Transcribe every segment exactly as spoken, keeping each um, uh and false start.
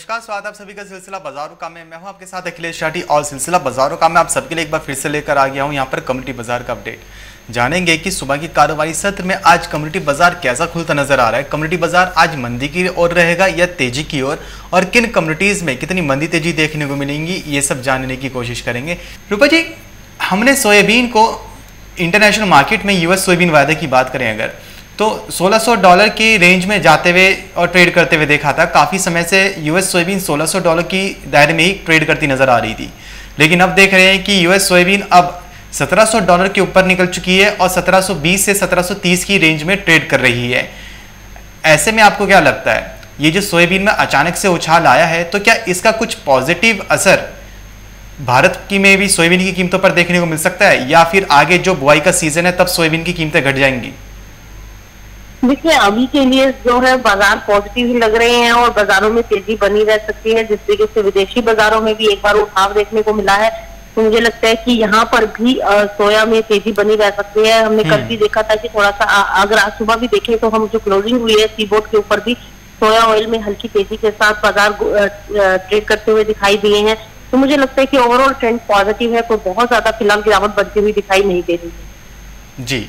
नमस्कार, स्वागत आप सभी का सिलसिला बाजारों का में मैं हूं आपके साथ अखिलेश शाटी और सिलसिला बाजारों का मैं आप सबके लिए एक बार फिर से लेकर आ गया हूं यहां पर कम्युनिटी बाजार का अपडेट। जानेंगे कि सुबह की कारोबारी सत्र में आज कम्युनिटी बाजार कैसा खुलता नजर आ रहा है, कम्युनिटी बाजार आज मंदी की ओर रहेगा या तेजी की ओर और, और किन कम्युनिटीज में कितनी मंदी तेजी देखने को मिलेंगी, ये सब जानने की कोशिश करेंगे। रूपा जी, हमने सोयाबीन को इंटरनेशनल मार्केट में यूएस सोयाबीन वायदे की बात करें अगर तो सोलह सौ डॉलर की रेंज में जाते हुए और ट्रेड करते हुए देखा था। काफ़ी समय से यूएस सोयाबीन सोलह सौ डॉलर की दायरे में ही ट्रेड करती नज़र आ रही थी, लेकिन अब देख रहे हैं कि यूएस सोयाबीन अब सत्रह सौ डॉलर के ऊपर निकल चुकी है और सत्रह सौ बीस से सत्रह सौ तीस की रेंज में ट्रेड कर रही है। ऐसे में आपको क्या लगता है, ये जो सोयाबीन में अचानक से उछाल आया है तो क्या इसका कुछ पॉजिटिव असर भारत की में भी सोयाबीन की कीमतों पर देखने को मिल सकता है, या फिर आगे जो बुआई का सीजन है तब सोयाबीन की कीमतें घट जाएंगी? देखिए, अभी के लिए जो है बाजार पॉजिटिव ही लग रहे हैं और बाजारों में तेजी बनी रह सकती है, जिस तरीके से विदेशी बाजारों में भी एक बार उठाव देखने को मिला है। तो मुझे लगता है कि यहाँ पर भी आ, सोया में तेजी बनी रह सकती है। हमने कल भी देखा था कि थोड़ा सा आ, अगर आज सुबह भी देखें तो हम जो क्लोजिंग हुई है सीबोर्ड के ऊपर भी सोया ऑयल में हल्की तेजी के साथ बाजार ट्रेड करते हुए दिखाई दिए हैं। तो मुझे लगता है कि ओवरऑल ट्रेंड पॉजिटिव है, कोई बहुत ज्यादा फिलहाल गिरावट बढ़ती हुई दिखाई नहीं दे रही है। जी,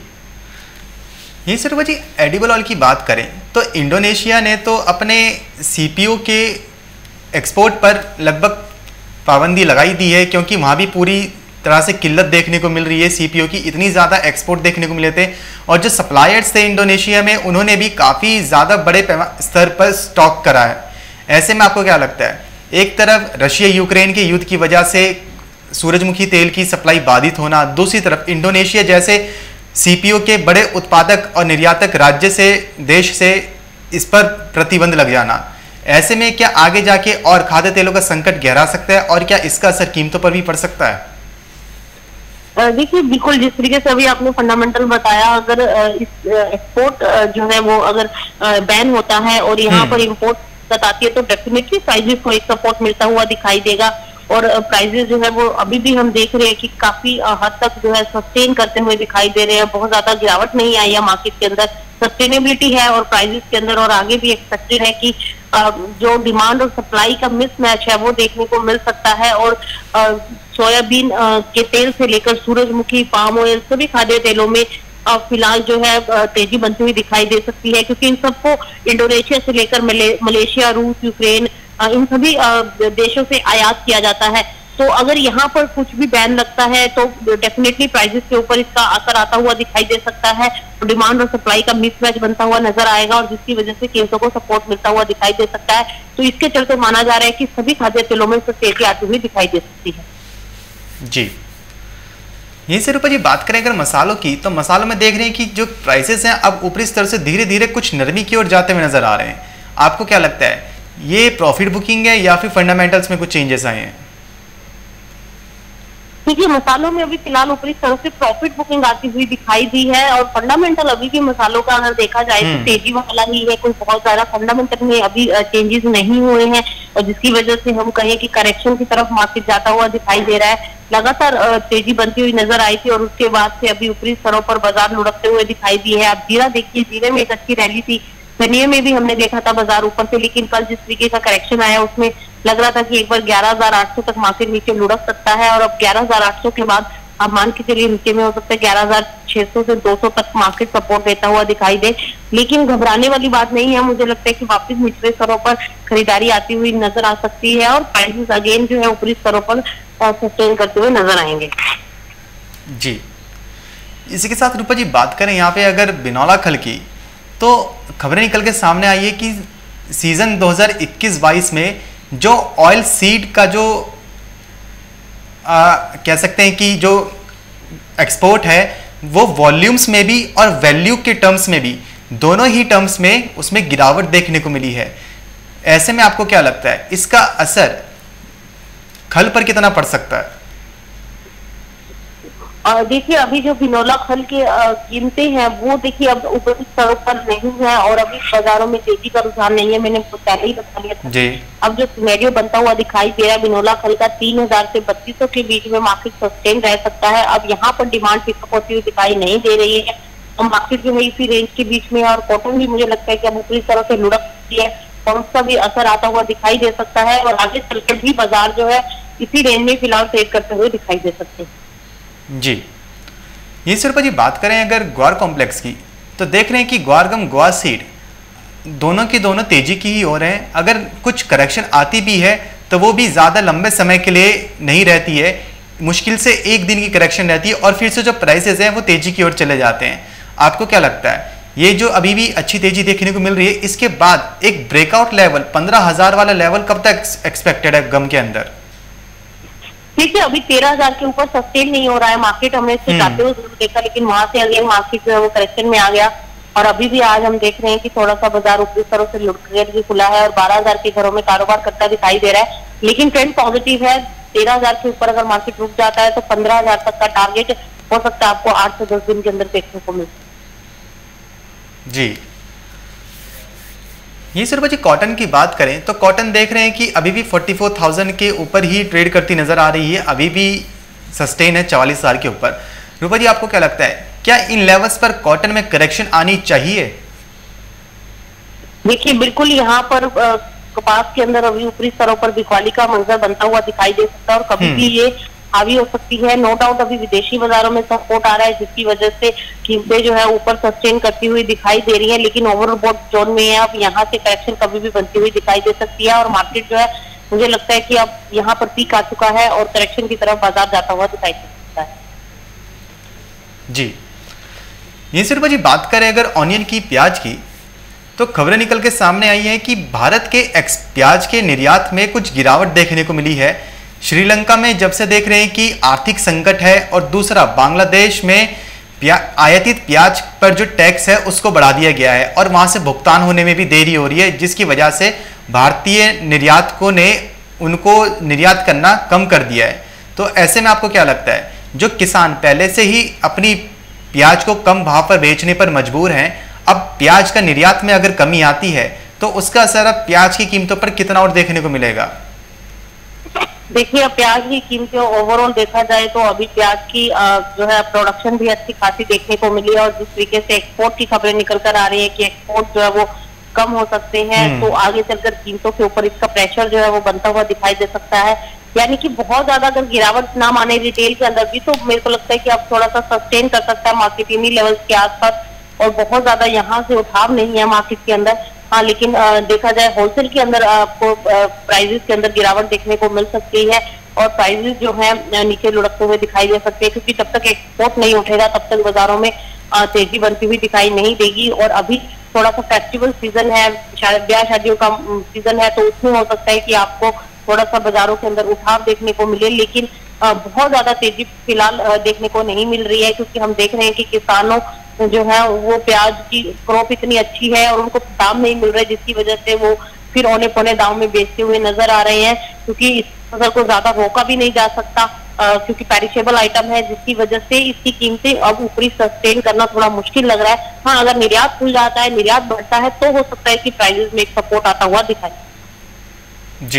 ये सिर्फ जी एडिबल ऑयल की बात करें तो इंडोनेशिया ने तो अपने सीपीओ के एक्सपोर्ट पर लगभग पाबंदी लगाई दी है, क्योंकि वहाँ भी पूरी तरह से किल्लत देखने को मिल रही है सीपीओ की। इतनी ज़्यादा एक्सपोर्ट देखने को मिले थे और जो सप्लायर्स थे इंडोनेशिया में उन्होंने भी काफ़ी ज़्यादा बड़े स्तर पर स्टॉक करा है। ऐसे में आपको क्या लगता है, एक तरफ रशिया यूक्रेन के युद्ध की वजह से सूरजमुखी तेल की सप्लाई बाधित होना, दूसरी तरफ इंडोनेशिया जैसे सीपीओ के बड़े उत्पादक और निर्यातक राज्य से देश से इस पर प्रतिबंध लग जाना, ऐसे में क्या आगे जाके और खाद्य तेलों का संकट गहरा सकता है और क्या इसका असर कीमतों पर भी पड़ सकता है? देखिए, बिल्कुल जिस तरीके से अभी आपने फंडामेंटल बताया, अगर इस एक्सपोर्ट जो है वो अगर बैन होता है और यहाँ पर इम्पोर्ट आती है तो डेफिनेटली प्राइसेस को एक सपोर्ट मिलता हुआ दिखाई देगा। और प्राइसेस जो है वो अभी भी हम देख रहे हैं कि काफी हद तक जो है सस्टेन करते हुए दिखाई दे रहे हैं। बहुत ज्यादा गिरावट नहीं आई है मार्केट के अंदर, सस्टेनेबिलिटी है और प्राइसेस के अंदर, और आगे भी एक्सपेक्टेड है कि जो डिमांड और सप्लाई का मिसमैच है वो देखने को मिल सकता है। और सोयाबीन के तेल से लेकर सूरजमुखी, पाम ऑयल, सभी खाद्य तेलों में फिलहाल जो है तेजी बनती हुई दिखाई दे सकती है, क्योंकि इन सबको इंडोनेशिया से लेकर मलेशिया, रूस, यूक्रेन, इन सभी देशों से आयात किया जाता है। तो अगर यहाँ पर कुछ भी बैन लगता है तो डेफिनेटली प्राइसेस के ऊपर इसका असर आता हुआ दिखाई दे सकता है। तो डिमांड और सप्लाई का मिसमैच बनता हुआ नजर आएगा और जिसकी वजह से कीमतों को सपोर्ट मिलता हुआ दिखाई दे सकता है। तो इसके चलते माना जा रहा है कि सभी खाद्य तेलों में तेजी आती हुई दिखाई दे सकती है। जी, यहीं से रूपा जी बात करें अगर मसालों की, तो मसालों में देख रहे हैं कि जो प्राइसेस हैं अब ऊपरी स्तर से धीरे धीरे कुछ नरमी की ओर जाते हुए नजर आ रहे हैं। आपको क्या लगता है, ये प्रॉफिट बुकिंग है या फिर फंडामेंटल्स में कुछ चेंजेस आए हैं? देखिए, मसालों में अभी फिलहाल ऊपरी स्तर से प्रॉफिट बुकिंग आती हुई दिखाई दी है और फंडामेंटल अभी भी मसालों का अगर देखा जाए तो तेजी वाला ही है। कोई बहुत ज्यादा फंडामेंटल में अभी चेंजेस नहीं हुए हैं और जिसकी वजह से हम कहें कि करेक्शन की तरफ मार्केट जाता हुआ दिखाई दे रहा है। लगातार तेजी बनती हुई नजर आई थी और उसके बाद से अभी ऊपरी स्तरों पर बाजार लुढ़कते हुए दिखाई दिए है। अब जीरा देखिए, जीरे में एक अच्छी रैली थी, धनिया में भी हमने देखा था बाजार ऊपर से, लेकिन कल जिस तरीके का करेक्शन आया उसमें लग रहा था कि एक बार ग्यारह हजार आठ सौ तक मार्केट नीचे लुढ़क सकता है और अब ग्यारह हजार आठ सौ के बाद आप मान के चलिए नीचे में हो सकता है ग्यारह हजार छह सौ से दो सौ तक मार्केट सपोर्ट देता हुआ दिखाई दे। लेकिन घबराने वाली बात नहीं है, मुझे लगता है कि वापस निचले स्तरों पर खरीदारी आती हुई नजर आ सकती है और प्राइसेस अगेन जो है ऊपरी स्तरों पर सस्टेन करते हुए नजर आएंगे। जी, इसी के साथ रूपा जी बात करें यहाँ पे अगर बिनौला खल की, तो खबरें निकल के सामने आई है कि सीजन दो हज़ार इक्कीस बाईस में जो ऑयल सीड का जो आ, कह सकते हैं कि जो एक्सपोर्ट है वो वॉल्यूम्स में भी और वैल्यू के टर्म्स में भी, दोनों ही टर्म्स में उसमें गिरावट देखने को मिली है। ऐसे में आपको क्या लगता है इसका असर खल पर कितना पड़ सकता है? देखिए, अभी जो बिनौला खल की कीमतें हैं वो देखिए अब ऊपरी स्तरों पर नहीं है और अभी बाजारों में तेजी का रुझान नहीं है, मैंने पहले ही बता दिया था जी। अब जो सिनेरियो बनता हुआ दिखाई दे रहा है बिनौला खल का, तीन हजार से बत्तीस सौ के बीच में मार्केट सस्टेन रह सकता है। अब यहाँ पर डिमांड पिकअप होती हुई दिखाई नहीं दे रही है और मार्केट जो है इसी रेंज के बीच में, और कॉटन भी मुझे लगता है कि अब ऊपरी स्तरों से लुढ़क सकती है। और उसका भी असर आता हुआ दिखाई दे सकता है और आगे चलकर भी बाजार जो है इसी रेंज में फिलहाल ट्रेड करते हुए दिखाई दे सकते हैं। जी, ये सिर्फ जी बात करें अगर ग्वार कॉम्प्लेक्स की, तो देख रहे हैं कि ग्वार गम ग्वार सीड दोनों की दोनों तेजी की ही हो रहे हैं। अगर कुछ करेक्शन आती भी है तो वो भी ज़्यादा लंबे समय के लिए नहीं रहती है, मुश्किल से एक दिन की करेक्शन रहती है और फिर से जो प्राइसेस हैं वो तेजी की ओर चले जाते हैं। आपको क्या लगता है ये जो अभी भी अच्छी तेजी देखने को मिल रही है, इसके बाद एक ब्रेकआउट लेवल पंद्रह हजार वाला लेवल कब तक एक्सपेक्टेड है गम के अंदर? देखिए अभी तेरह हजार के ऊपर सस्टेन नहीं हो रहा है मार्केट, हमने इससे जाते हुए जरूर देखा, लेकिन वहां से अगेन मार्केट जो है वो करेक्शन में आ गया और अभी भी आज हम देख रहे हैं कि थोड़ा सा बाजार ऊपरी स्तरों से लुढ़क के खुला है और बारह हजार के घरों में कारोबार करता दिखाई दे रहा है, लेकिन ट्रेंड पॉजिटिव है। तेरह हजार के ऊपर अगर मार्केट रुक जाता है तो पंद्रह हजार तक का टारगेट हो सकता है आपको आठ से दस दिन के अंदर देखने को मिल। जी, ये सिर्फ जी कॉटन की बात करें तो कॉटन देख रहे हैं कि अभी भी चौवालीस हज़ार के ऊपर ही ट्रेड करती नजर आ रही है, अभी भी सस्टेन है चवालीस हजार के ऊपर। रूपा जी आपको क्या लगता है क्या इन लेवल्स पर कॉटन में करेक्शन आनी चाहिए? देखिए बिल्कुल यहाँ पर कपास के अंदर अभी ऊपरी स्तरों पर बिकवाली का मंजर बनता हुआ दिखाई दे सकता है और कभी भी ये हावी हो सकती है। नो डाउट अभी विदेशी बाजारों में सपोर्ट आ रहा है जिसकी वजह से कीमतें जो है ऊपर सस्टेन करती हुई दिखाई दे रही है, लेकिन ओवरबॉट जोन में है, अब यहाँ से करेक्शन कभी भी बनती हुई दिखाई दे सकती है और मार्केट जो है मुझे लगता है कि अब यहाँ पर पीक आ चुका है और करेक्शन की तरफ बाजार जाता हुआ दिखाई दे सकता है। जी, ये सिर्फ जी बात करें अगर ऑनियन की, प्याज की, तो खबरें निकल के सामने आई हैं कि भारत के एक्स प्याज के निर्यात में कुछ गिरावट देखने को मिली है। श्रीलंका में जब से देख रहे हैं कि आर्थिक संकट है और दूसरा बांग्लादेश में प्या, आयातित प्याज पर जो टैक्स है उसको बढ़ा दिया गया है और वहां से भुगतान होने में भी देरी हो रही है, जिसकी वजह से भारतीय निर्यातकों ने उनको निर्यात करना कम कर दिया है। तो ऐसे में आपको क्या लगता है जो किसान पहले से ही अपनी प्याज को कम भाव पर बेचने पर मजबूर हैं, अब प्याज का निर्यात में अगर कमी आती है तो उसका असर अब प्याज की कीमतों पर कितना और देखने को मिलेगा? देखिए अब प्याज की कीमतें ओवरऑल देखा जाए तो अभी प्याज की जो है प्रोडक्शन भी अच्छी खासी देखने को मिली है और जिस तरीके से एक्सपोर्ट की खबरें निकल कर आ रही है कि एक्सपोर्ट जो है वो कम हो सकते हैं, तो आगे चलकर कीमतों के ऊपर इसका प्रेशर जो है वो बनता हुआ दिखाई दे सकता है। यानी कि बहुत ज्यादा अगर गिरावट ना माने रिटेल के अंदर भी तो मेरे को लगता है कि अब थोड़ा सा सस्टेन कर सकता है मार्केट इन्हीं लेवल्स के आसपास और बहुत ज्यादा यहाँ से उठाव नहीं है मार्केट के अंदर। हाँ, लेकिन आ, देखा जाए होलसेल के अंदर आपको प्राइजेस के अंदर गिरावट देखने को मिल सकती है और प्राइजेस जो है नीचे लुढ़कते हुए दिखाई दे सकते हैं, क्योंकि जब तक एक्सपोर्ट नहीं उठेगा तब तक बाजारों में तेजी बनती हुई दिखाई नहीं देगी। और अभी थोड़ा सा फेस्टिवल सीजन है, ब्याह शादियों का सीजन है, तो उसमें हो सकता है कि आपको थोड़ा सा बाजारों के अंदर उठाव देखने को मिले, लेकिन बहुत ज्यादा तेजी फिलहाल देखने को नहीं मिल रही है, क्योंकि हम देख रहे हैं कि किसानों जो है वो प्याज की क्रॉप इतनी अच्छी है और उनको दाम नहीं मिल रहा है, जिसकी वजह से वो फिर औने पौने दाम में बेचते हुए नजर आ रहे हैं, क्योंकि इस फसल को ज्यादा रोका भी नहीं जा सकता आ, क्योंकि पेरिशेबल आइटम है, जिसकी वजह से इसकी कीमतें अब ऊपरी सस्टेन करना थोड़ा मुश्किल लग रहा है। हाँ, अगर निर्यात खुल जाता है, निर्यात बढ़ता है, तो हो सकता है कि प्राइसेस में एक सपोर्ट आता हुआ दिखाई। जी,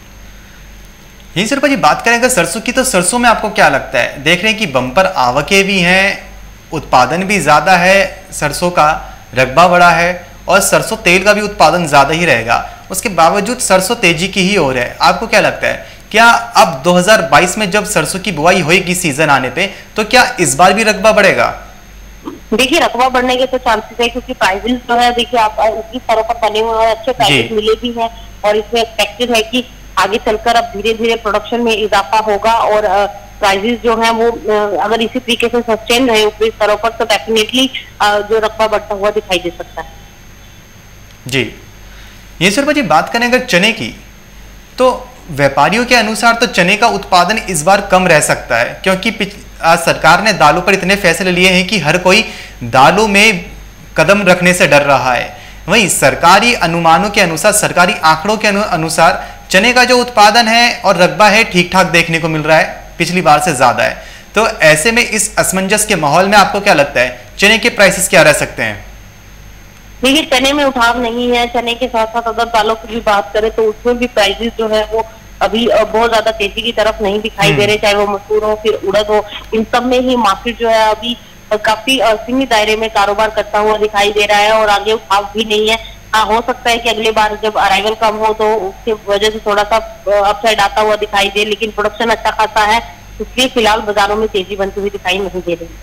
यही सिर्फ जी बात करें अगर सरसों की, तो सरसों में आपको क्या लगता है? देख रहे हैं कि बम्पर आवकें भी हैं, उत्पादन भी ज्यादा है, सरसों का रकबा बड़ा है और सरसों तेल का भी उत्पादन ज्यादा ही रहेगा, उसके बावजूद सरसों तेजी की ही ओर है। आपको क्या लगता है क्या अब दो हज़ार बाईस में जब सरसों की बुआई होगी सीजन आने पे, तो क्या इस बार भी रकबा बढ़ेगा? देखिए रकबा बढ़ने के तो चांसेस है, क्योंकि प्राइसेस जो है देखिए आप उसी तरह पर बने हुए हैं, अच्छे प्राइसेस मिले भी हैं और इसमें एक्सपेक्टेड है कि आगे चलकर अब धीरे धीरे प्रोडक्शन में इजाफा होगा और प्राइसेस जो हैं वो अगर इसी तरीके से सस्टेन रहे ऊपरी स्तरों पर तो डेफिनेटली जो रकबा बढ़ता हुआ दिखाई दे सकता है। जी, ये सिर्फ जी बात करें अगर चने की, तो व्यापारियों के अनुसार तो चने का उत्पादन इस बार कम रह सकता है, क्योंकि सरकार ने दालों पर इतने फैसले लिए हैं कि हर कोई दालों में कदम रखने से डर रहा है। वहीं सरकारी अनुमानों के अनुसार, सरकारी आंकड़ों के अनुसार चने का जो उत्पादन है और रकबा है ठीक ठाक देखने को मिल रहा है, पिछली बार से ज्यादा है। तो ऐसे में इस असमंजस के माहौल में आपको क्या लगता है चने के प्राइसेस क्या रह सकते हैं? देखिए चने में उठाव नहीं है, चने के साथ साथ अगर दालों की भी बात करें तो उसमें भी प्राइसेस जो है वो अभी बहुत ज्यादा तेजी की तरफ नहीं दिखाई दे रहे, चाहे वो मसूर हो फिर उड़द हो, इन सब में ही मार्केट जो है अभी काफी सीमित दायरे में कारोबार करता हुआ दिखाई दे रहा है और आगे उठाव भी नहीं है। हाँ, हो सकता है कि अगली बार जब अराइवल कम हो तो उसकी वजह से थोड़ा सा अपसाइड आता हुआ दिखाई दे, लेकिन प्रोडक्शन अच्छा खासा है, इसलिए फिलहाल बाजारों में तेजी बनती हुई दिखाई नहीं दे रही।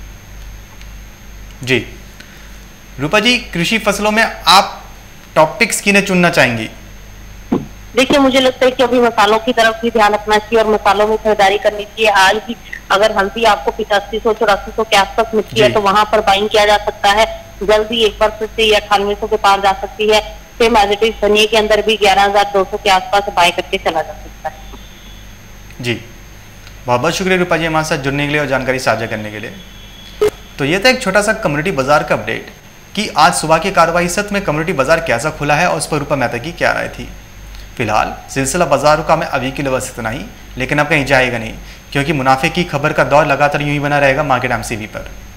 जी रूपा जी, कृषि फसलों में आप टॉपिक्स किन्हें चुनना चाहेंगी? देखिए, मुझे लगता है कि अभी मसालों की तरफ भी ध्यान रखना चाहिए और मसालों में खरीदारी करनी चाहिए। आज भी अगर हल्दी आपको पिचासी सौ चौरासी सौ के आसपास मिलती है तो वहां पर बाइंग किया जा सकता है, जल्दी एक बार फिर से ये अठानवे सौ के पार जा सकती है। सेम एज इट इज धनिया के अंदर भी ग्यारह हजार दो सौ के आसपास बाय करके चला जा सकता है। जी बहुत बहुत शुक्रिया रूपा जी हमारे साथ जुड़ने के लिए और जानकारी साझा करने के लिए। तो ये था एक छोटा सा कम्युनिटी बाजार का अपडेट कि आज सुबह की कार्रवाई सत्र में कम्युनिटी बाजार कैसा खुला है और उस पर रूपा मेहता की क्या राय थी। फिलहाल सिलसिला बाजारों का मैं अभी के लिए बस इतना ही, लेकिन अब कहीं जाएगा नहीं, क्योंकि मुनाफे की खबर का दौर लगातार यूं ही बना रहेगा मार्केट एमसीवी पर।